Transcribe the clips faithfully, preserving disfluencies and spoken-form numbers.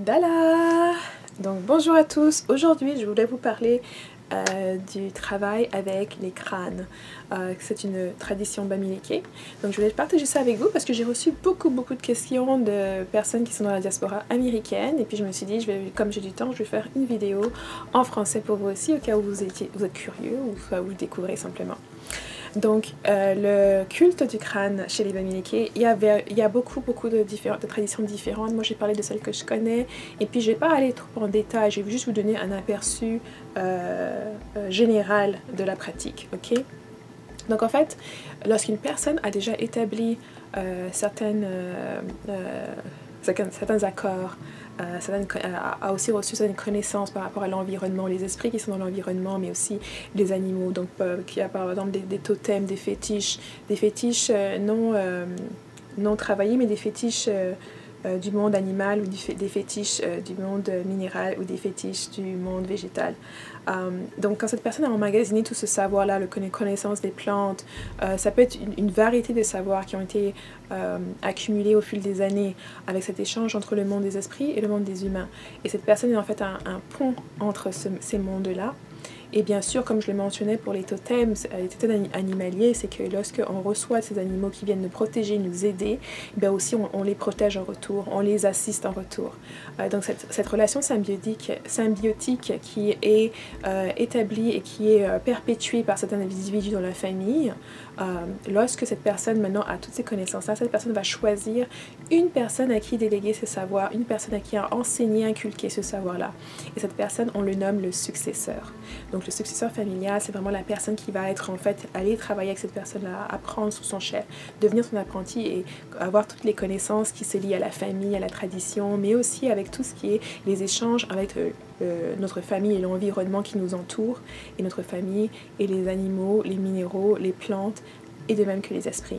Dala! Donc bonjour à tous, aujourd'hui je voulais vous parler euh, du travail avec les crânes. Euh, c'est une tradition bamileke. Donc je voulais partager ça avec vous parce que j'ai reçu beaucoup beaucoup de questions de personnes qui sont dans la diaspora américaine et puis je me suis dit, je vais, comme j'ai du temps, je vais faire une vidéo en français pour vous aussi au cas où vous, étiez, vous êtes curieux ou soit vous le découvrez simplement. Donc, euh, le culte du crâne chez les Bamileke, il y, avait, il y a beaucoup, beaucoup de, de traditions différentes. Moi, j'ai parlé de celles que je connais. Et puis, je ne vais pas aller trop en détail. Je vais juste vous donner un aperçu euh, euh, général de la pratique. Ok? Donc, en fait, lorsqu'une personne a déjà établi euh, certaines, euh, euh, certains, certains accords, Euh, certaines, a aussi reçu certaines connaissances par rapport à l'environnement, les esprits qui sont dans l'environnement, mais aussi les animaux. Donc, euh, il y a par exemple des, des totems, des fétiches, des fétiches euh, non, euh, non travaillés, mais des fétiches euh, euh, du monde animal ou du, des fétiches euh, du monde minéral ou des fétiches du monde végétal. Um, donc, quand cette personne a emmagasiné tout ce savoir-là, le connaissance des plantes, euh, ça peut être une, une variété de savoirs qui ont été euh, accumulés au fil des années avec cet échange entre le monde des esprits et le monde des humains. Et cette personne est en fait un, un pont entre ce, ces mondes-là. Et bien sûr, comme je le mentionnais pour les totems, les totems animaliers, c'est que lorsqu'on reçoit ces animaux qui viennent nous protéger, nous aider, bien aussi on, on les protège en retour, on les assiste en retour. Euh, donc cette, cette relation symbiotique, symbiotique qui est euh, établie et qui est euh, perpétuée par certains individus dans la famille, euh, lorsque cette personne maintenant a toutes ces connaissances-là, cette personne va choisir une personne à qui déléguer ce savoir, une personne à qui a enseigné, inculqué ce savoir-là. Et cette personne, on le nomme le successeur. Donc le successeur familial, c'est vraiment la personne qui va être en fait aller travailler avec cette personne-là, apprendre sous son chef, devenir son apprenti et avoir toutes les connaissances qui se lient à la famille, à la tradition, mais aussi avec tout ce qui est les échanges avec euh, euh, notre famille et l'environnement qui nous entoure, et notre famille et les animaux, les minéraux, les plantes, et de même que les esprits.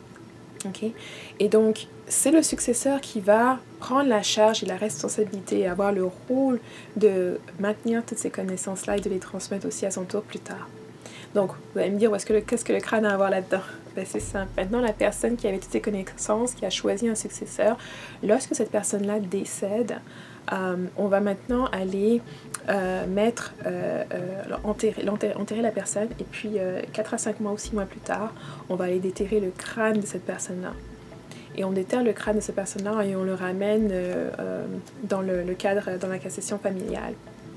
Okay. Et donc, c'est le successeur qui va prendre la charge et la responsabilité et avoir le rôle de maintenir toutes ces connaissances-là et de les transmettre aussi à son tour plus tard. Donc, vous allez me dire, qu'est-ce que, que le crâne a à voir là-dedans? Ben, c'est simple. Maintenant, la personne qui avait toutes ces connaissances, qui a choisi un successeur, lorsque cette personne-là décède, euh, on va maintenant aller euh, mettre, euh, euh, enterrer, enterrer, enterrer la personne, et puis euh, quatre à cinq mois ou six mois plus tard, on va aller déterrer le crâne de cette personne-là. Et on déterre le crâne de cette personne-là et on le ramène euh, euh, dans le, le cadre, dans la cassation familiale.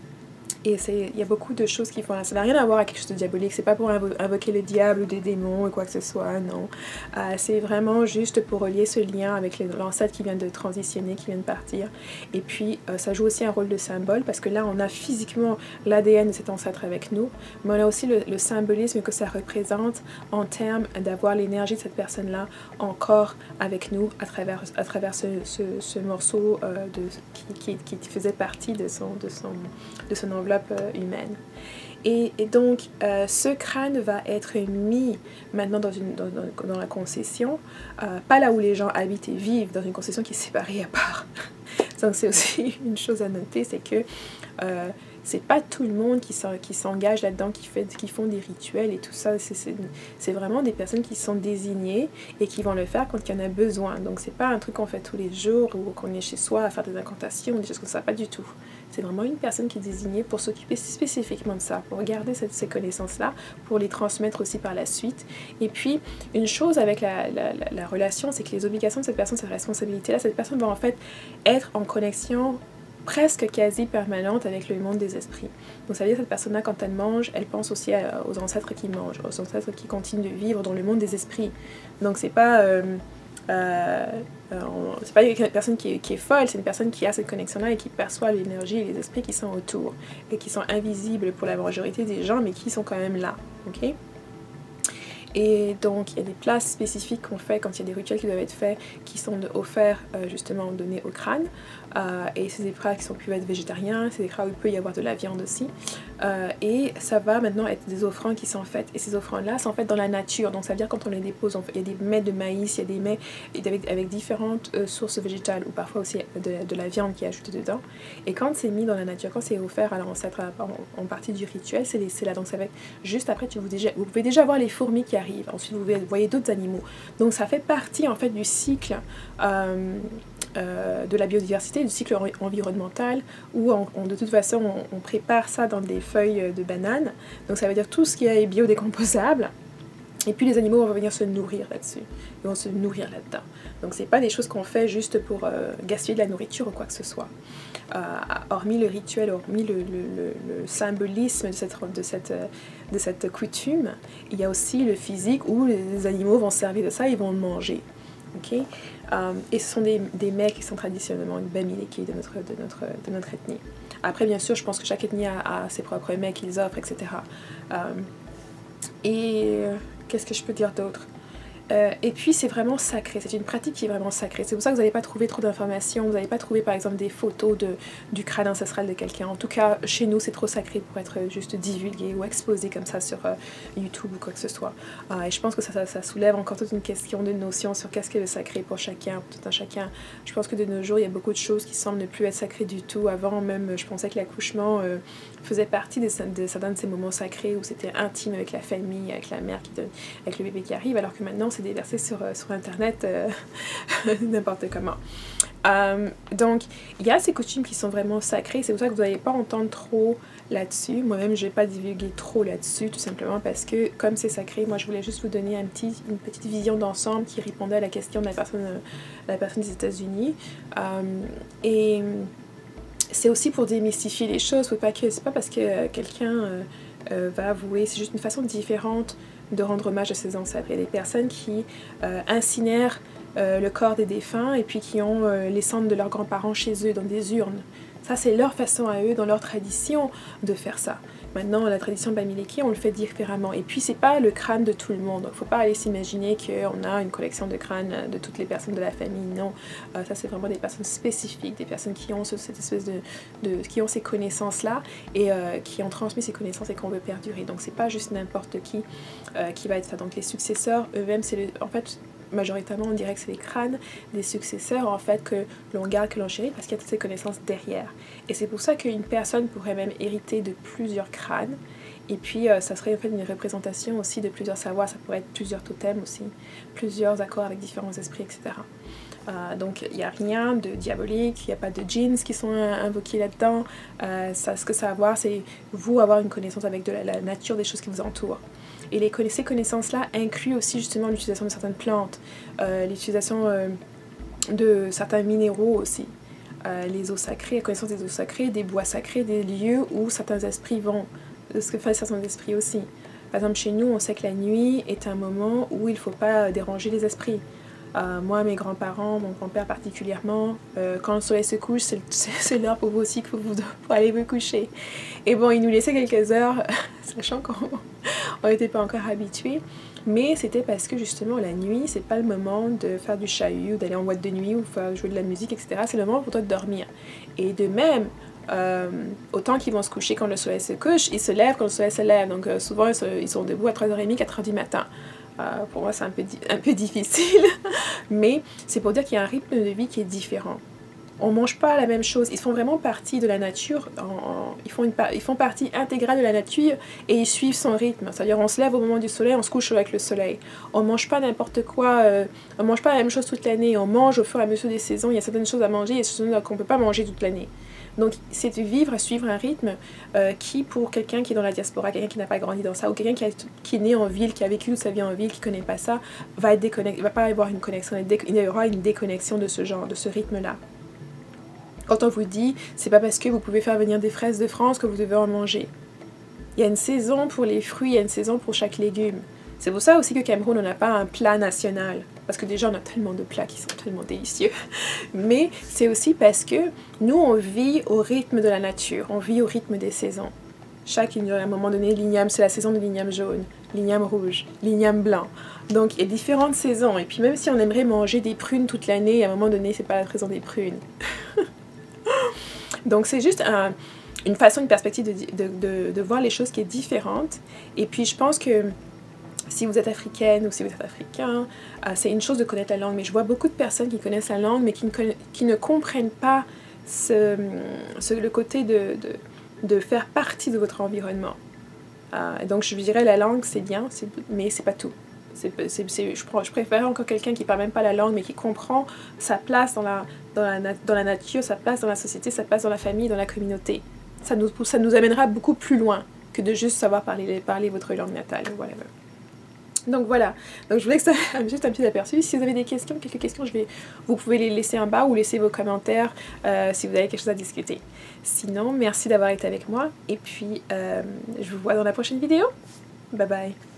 Et il y a beaucoup de choses qui font là. Ça n'a rien à voir avec quelque chose de diabolique. C'est pas pour invo invoquer le diable ou des démons ou quoi que ce soit, non. Euh, c'est vraiment juste pour relier ce lien avec l'ancêtre qui vient de transitionner, qui vient de partir. Et puis, euh, ça joue aussi un rôle de symbole parce que là, on a physiquement l'A D N de cet ancêtre avec nous, mais on a aussi le, le symbolisme que ça représente en termes d'avoir l'énergie de cette personne-là encore avec nous à travers, à travers ce, ce, ce morceau euh, de, qui, qui, qui faisait partie de son, de son, de son enveloppe humaine. Et, et donc, euh, ce crâne va être mis maintenant dans, une, dans, dans, dans la concession, euh, pas là où les gens habitent et vivent, dans une concession qui est séparée à part. Donc, c'est aussi une chose à noter, c'est que euh, c'est pas tout le monde qui s'engage là-dedans, qui, fait, qui font des rituels et tout ça. C'est vraiment des personnes qui sont désignées et qui vont le faire quand il y en a besoin. Donc, c'est pas un truc qu'on fait tous les jours ou qu'on est chez soi à faire des incantations, des choses comme ça, pas du tout. C'est vraiment une personne qui est désignée pour s'occuper spécifiquement de ça, pour garder cette, ces connaissances-là, pour les transmettre aussi par la suite. Et puis, une chose avec la, la, la, la relation, c'est que les obligations de cette personne, cette responsabilité-là, cette personne va en fait être en connexion presque quasi permanente avec le monde des esprits. Donc ça veut dire que cette personne-là, quand elle mange, elle pense aussi à, aux ancêtres qui mangent, aux ancêtres qui continuent de vivre dans le monde des esprits. Donc c'est pas... Euh, Euh, euh, c'est pas une personne qui est, qui est folle, c'est une personne qui a cette connexion-là et qui perçoit l'énergie et les esprits qui sont autour et qui sont invisibles pour la majorité des gens, mais qui sont quand même là, ok? Et donc, il y a des places spécifiques qu'on fait quand il y a des rituels qui doivent être faits, qui sont offerts, euh, justement, donnés au crâne. Euh, et c'est des crânes qui sont, peuvent être végétariens, c'est des crânes où il peut y avoir de la viande aussi. Euh, et ça va maintenant être des offrandes qui sont faites. Et ces offrandes-là sont faites dans la nature. Donc, ça veut dire quand on les dépose, on fait, il y a des mets de maïs, il y a des mets avec, avec différentes euh, sources végétales, ou parfois aussi de, de la viande qui est ajoutée dedans. Et quand c'est mis dans la nature, quand c'est offert à l'ancêtre en, en partie du rituel, c'est là. Donc, ça va être juste après, tu, vous, déjà, vous pouvez déjà voir les fourmis qui arrivent. Ensuite, vous voyez d'autres animaux. Donc, ça fait partie, en fait, du cycle... Euh, euh, de la biodiversité, du cycle environnemental, où on, on, de toute façon on, on prépare ça dans des feuilles de banane. Donc ça veut dire tout ce qui est biodécomposable. Et puis les animaux vont venir se nourrir là-dessus, ils vont se nourrir là-dedans. Donc c'est pas des choses qu'on fait juste pour euh, gaspiller de la nourriture ou quoi que ce soit. Euh, hormis le rituel, hormis le, le, le, le symbolisme de cette, de, cette, de cette coutume, il y a aussi le physique où les animaux vont se servir de ça, ils vont le manger. Okay? Um, et ce sont des, des mets qui sont traditionnellement une bamileke de notre, de, notre, de notre ethnie. Après bien sûr je pense que chaque ethnie a, a ses propres mets qu'ils offrent, et cetera. Um, et qu'est-ce que je peux dire d'autre? Euh, et puis c'est vraiment sacré, c'est une pratique qui est vraiment sacrée. C'est pour ça que vous n'allez pas trouver trop d'informations, vous n'allez pas trouver par exemple des photos de, du crâne ancestral de quelqu'un. En tout cas, chez nous, c'est trop sacré pour être juste divulgué ou exposé comme ça sur euh, YouTube ou quoi que ce soit. Euh, et je pense que ça, ça, ça soulève encore toute une question de notion sur qu'est-ce qu'est le sacré pour chacun, pour tout un chacun. Je pense que de nos jours, il y a beaucoup de choses qui semblent ne plus être sacrées du tout. Avant même, je pensais que l'accouchement euh, faisait partie de, de certains de ces moments sacrés où c'était intime avec la famille, avec la mère, qui donne, avec le bébé qui arrive, alors que maintenant, c'est déversé sur, sur internet euh, n'importe comment. Euh, donc il y a ces coutumes qui sont vraiment sacrées, c'est pour ça que vous n'allez pas entendre trop là-dessus. Moi-même je ne vais pas divulguer trop là-dessus, tout simplement parce que comme c'est sacré, moi je voulais juste vous donner un petit, une petite vision d'ensemble qui répondait à la question de la personne, de la personne des États-Unis. Euh, et c'est aussi pour démystifier les choses, faut pas que c'est pas parce que quelqu'un euh, euh, va avouer, c'est juste une façon différente de rendre hommage à ses ancêtres. Il y a des personnes qui euh, incinèrent euh, le corps des défunts et puis qui ont euh, les cendres de leurs grands-parents chez eux dans des urnes. Ça, c'est leur façon à eux, dans leur tradition, de faire ça. Maintenant, la tradition bamileke, on le fait différemment. Et puis, c'est pas le crâne de tout le monde. Donc, faut pas aller s'imaginer qu'on a une collection de crânes de toutes les personnes de la famille. Non, euh, ça, c'est vraiment des personnes spécifiques, des personnes qui ont ce, cette espèce de, de... qui ont ces connaissances-là et euh, qui ont transmis ces connaissances et qu'on veut perdurer. Donc, c'est pas juste n'importe qui euh, qui va être ça. Donc, les successeurs, eux-mêmes, c'est le... en fait... majoritairement on dirait que c'est les crânes des successeurs en fait que l'on garde, que l'on chérit parce qu'il y a toutes ces connaissances derrière. Et c'est pour ça qu'une personne pourrait même hériter de plusieurs crânes et puis euh, ça serait en fait une représentation aussi de plusieurs savoirs, ça pourrait être plusieurs totems aussi, plusieurs accords avec différents esprits, et cetera. Euh, donc il n'y a rien de diabolique, il n'y a pas de djinns qui sont invoqués là-dedans. Euh, ça, ce que ça va avoir, c'est vous avoir une connaissance avec de la, la nature des choses qui vous entourent. Et les, ces connaissances-là incluent aussi justement l'utilisation de certaines plantes, euh, l'utilisation euh, de certains minéraux aussi, euh, les eaux sacrées, la connaissance des eaux sacrées, des bois sacrés, des lieux où certains esprits vont, ce que font certains esprits aussi. Par exemple, chez nous, on sait que la nuit est un moment où il ne faut pas déranger les esprits. Euh, moi, mes grands-parents, mon grand-père particulièrement, euh, quand le soleil se couche, c'est l'heure pour vous aussi que vous pour aller vous coucher. Et bon, ils nous laissaient quelques heures, sachant qu'on n'était pas encore habitués, mais c'était parce que justement la nuit, c'est pas le moment de faire du chahut, d'aller en boîte de nuit ou faire jouer de la musique, et cetera. C'est le moment pour toi de dormir. Et de même, euh, autant qu'ils vont se coucher quand le soleil se couche, ils se lèvent quand le soleil se lève. Donc euh, souvent, ils, se, ils sont debout à trois heures trente, quatre heures du matin. Euh, pour moi c'est un peu, un peu difficile, mais c'est pour dire qu'il y a un rythme de vie qui est différent. On mange pas la même chose, ils font vraiment partie de la nature, en, en, ils, font une, ils font partie intégrale de la nature et ils suivent son rythme, c'est-à-dire on se lève au moment du soleil, on se couche avec le soleil. On mange pas n'importe quoi, euh, on mange pas la même chose toute l'année, on mange au fur et à mesure des saisons, il y a certaines choses à manger et certaines choses qu'on peut pas manger toute l'année. Donc c'est de vivre, suivre un rythme euh, qui, pour quelqu'un qui est dans la diaspora, quelqu'un qui n'a pas grandi dans ça, ou quelqu'un qui, qui est né en ville, qui a vécu toute sa vie en ville, qui ne connaît pas ça, va être déconnecté, va pas avoir une connexion, il y aura une déconnexion de ce genre, de ce rythme-là. Quand on vous dit, c'est pas parce que vous pouvez faire venir des fraises de France que vous devez en manger. Il y a une saison pour les fruits, il y a une saison pour chaque légume. C'est pour ça aussi que Cameroun, on n'a pas un plat national. Parce que déjà, on a tellement de plats qui sont tellement délicieux. Mais c'est aussi parce que nous, on vit au rythme de la nature. On vit au rythme des saisons. Chaque, à un moment donné, l'igname, c'est la saison de l'igname jaune, l'igname rouge, l'igname blanc. Donc, il y a différentes saisons. Et puis, même si on aimerait manger des prunes toute l'année, à un moment donné, c'est pas la saison des prunes. Donc, c'est juste un, une façon, une perspective de, de, de, de voir les choses qui est différente. Et puis, je pense que si vous êtes africaine ou si vous êtes africain, euh, c'est une chose de connaître la langue, mais je vois beaucoup de personnes qui connaissent la langue, mais qui ne, qui ne comprennent pas ce, ce, le côté de, de, de faire partie de votre environnement. Euh, donc je vous dirais la langue c'est bien, mais c'est pas tout. c'est, c'est, c'est, je, je préfère encore quelqu'un qui parle même pas la langue, mais qui comprend sa place dans la, dans la, dans la nature, sa place dans la société, sa place dans la famille, dans la communauté. Ça nous, ça nous amènera beaucoup plus loin que de juste savoir parler, parler votre langue natale, whatever. Donc voilà, donc je voulais que ça juste un petit aperçu. Si vous avez des questions, quelques questions, je vais, vous pouvez les laisser en bas ou laisser vos commentaires euh, si vous avez quelque chose à discuter. Sinon, merci d'avoir été avec moi et puis euh, je vous vois dans la prochaine vidéo. Bye bye.